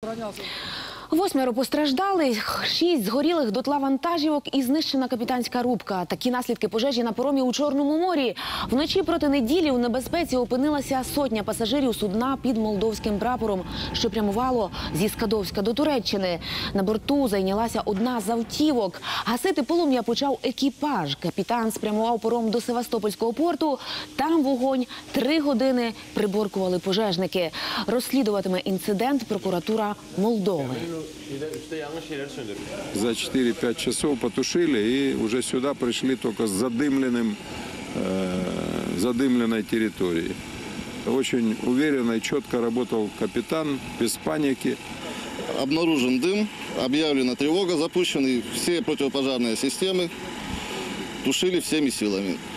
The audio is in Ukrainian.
8 постраждалих, 6 згорілих дотла вантажівок і знищена капітанська рубка. Такі наслідки пожежі на паромі у Чорному морі. Вночі проти неділі у небезпеці опинилася сотня пасажирів судна під молдовським прапором, що прямувало зі Скадовська до Туреччини. На борту зайнялася одна з автівок. Гасити полум'я почав екіпаж. Капітан спрямував паром до Севастопольського порту. Там вогонь 3 години приборкували пожежники. Розслідуватиме інцидент прокуратура Молдови. За 4-5 часов потушили и уже сюда пришли только с задымленной территории. Очень уверенно и четко работал капитан, без паники. Обнаружен дым, объявлена тревога, запущены все противопожарные системы, тушили всеми силами.